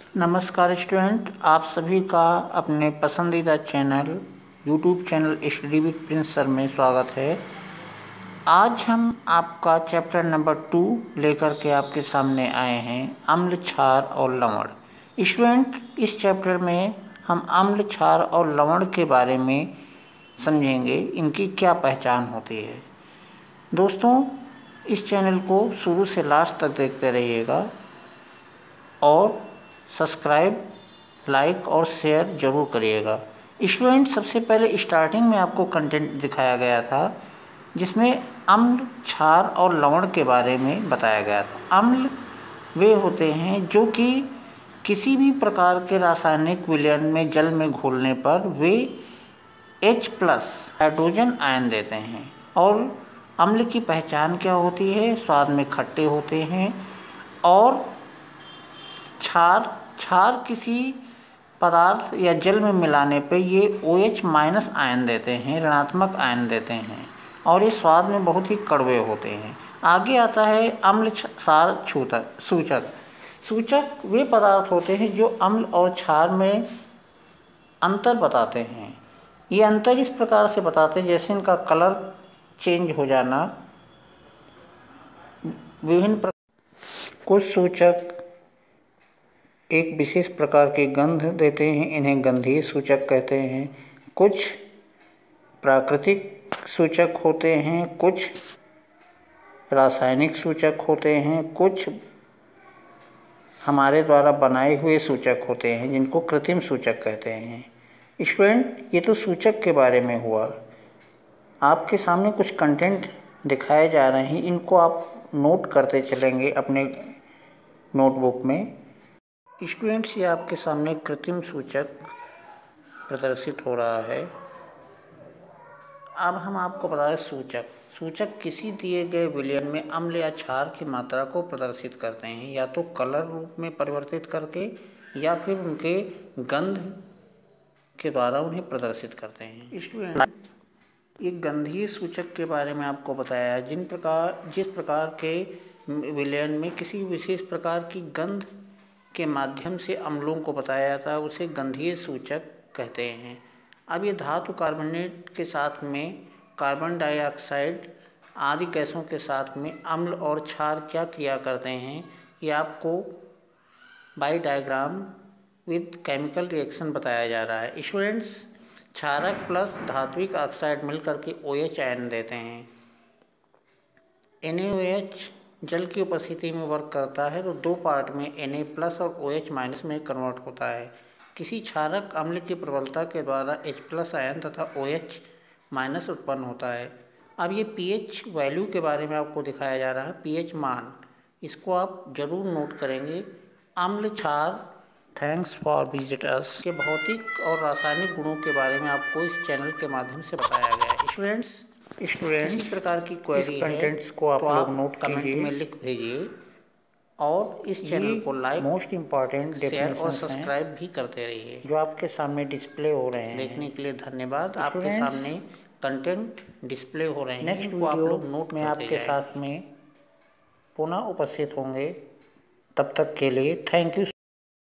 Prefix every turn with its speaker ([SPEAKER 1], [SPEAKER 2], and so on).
[SPEAKER 1] नमस्कार स्टूडेंट, आप सभी का अपने पसंदीदा channel YouTube channel study with Prince sir में स्वागत है। आज हम आपका चैप्टर नंबर 2 लेकर के आपके सामने आए हैं, अम्ल, क्षार और लवण। स्टूडेंट, इस चैप्टर में हम अम्ल, क्षार और लवण के बारे में समझेंगे, इनकी क्या पहचान होती है। दोस्तों, इस चैनल को शुरू से लास्ट तक देखते रहिएगा और सब्सक्राइब, लाइक और शेयर ज़रूर करिएगा। स्टूडेंट, सबसे पहले स्टार्टिंग में आपको कंटेंट दिखाया गया था जिसमें अम्ल, क्षार और लवण के बारे में बताया गया था। अम्ल वे होते हैं जो कि किसी भी प्रकार के रासायनिक विलयन में जल में घोलने पर वे H+ हाइड्रोजन आयन देते हैं। और अम्ल की पहचान क्या होती है? स्वाद में खट्टे होते हैं। और क्षार किसी पदार्थ या जल में मिलाने पे ये OH- आयन देते हैं, ऋणात्मक आयन देते हैं, और ये स्वाद में बहुत ही कड़वे होते हैं। आगे आता है अम्ल, क्षार सूचक। सूचक वे पदार्थ होते हैं जो अम्ल और क्षार में अंतर बताते हैं। ये अंतर इस प्रकार से बताते हैं जैसे इनका कलर चेंज हो जाना। कुछ सूचक एक विशेष प्रकार की गंध देते हैं, इन्हें गंधीय सूचक कहते हैं। कुछ प्राकृतिक सूचक होते हैं, कुछ रासायनिक सूचक होते हैं, कुछ हमारे द्वारा बनाए हुए सूचक होते हैं जिनको कृत्रिम सूचक कहते हैं। स्टूडेंट, ये तो सूचक के बारे में हुआ। आपके सामने कुछ कंटेंट दिखाए जा रहे हैं, इनको आप नोट करते चलेंगे अपने नोटबुक में। स्टूडेंट्स, ये आपके सामने कृत्रिम सूचक प्रदर्शित हो रहा है। अब हम आपको बताएं सूचक किसी दिए गए विलयन में अम्ल या क्षार की मात्रा को प्रदर्शित करते हैं, या तो कलर रूप में परिवर्तित करके या फिर उनके गंध के द्वारा उन्हें प्रदर्शित करते हैं। स्टूडेंट, एक गंधीय सूचक के बारे में आपको बताया है। जिस प्रकार के विलयन में किसी विशेष प्रकार की गंध के माध्यम से अम्लों को बताया जाता है, उसे गंधीय सूचक कहते हैं। अब ये धातु कार्बोनेट के साथ में कार्बन डाइऑक्साइड आदि गैसों के साथ में अम्ल और क्षार क्या क्रिया करते हैं, ये आपको by diagram with chemical reaction बताया जा रहा है। स्टूडेंट्स, क्षारक प्लस धात्विक ऑक्साइड मिलकर के OH आयन देते हैं। NaOH जल की उपस्थिति में वर्क करता है तो दो पार्ट में Na+ और OH- में कन्वर्ट होता है। किसी क्षारक अम्ल की प्रबलता के द्वारा H+ आयन तथा OH- उत्पन्न होता है। अब ये pH वैल्यू के बारे में आपको दिखाया जा रहा है। pH मान, इसको आप जरूर नोट करेंगे। अम्ल, क्षार थैंक्स फॉर विजिट अस के भौतिक और रासायनिक गुणों के बारे में आपको इस चैनल के माध्यम से बताया गया है। स्टूडेंट्स, किसी प्रकार की क्वेरी है
[SPEAKER 2] कंटेंट्स को आप
[SPEAKER 1] तो
[SPEAKER 2] लोग
[SPEAKER 1] आप
[SPEAKER 2] नोट
[SPEAKER 1] कमेंट
[SPEAKER 2] कीजिए।
[SPEAKER 1] में लिख भेजिए और इस चैनल को लाइक,
[SPEAKER 2] मोस्ट इम्पॉर्टेंट
[SPEAKER 1] शेयर और
[SPEAKER 2] डेफिनेशंस हैं
[SPEAKER 1] सब्सक्राइब भी करते रहिए।
[SPEAKER 2] जो आपके सामने डिस्प्ले हो रहे हैं।
[SPEAKER 1] देखने के लिए धन्यवाद। आपके
[SPEAKER 2] स्टूडेंट्स,
[SPEAKER 1] सामने कंटेंट डिस्प्ले हो रहे हैं,
[SPEAKER 2] नेक्स्ट
[SPEAKER 1] इनको आप
[SPEAKER 2] वीडियो
[SPEAKER 1] लोग नोट
[SPEAKER 2] में
[SPEAKER 1] करते
[SPEAKER 2] आपके
[SPEAKER 1] जाएं।
[SPEAKER 2] साथ में पुनः उपस्थित होंगे। तब तक के लिए थैंक यू।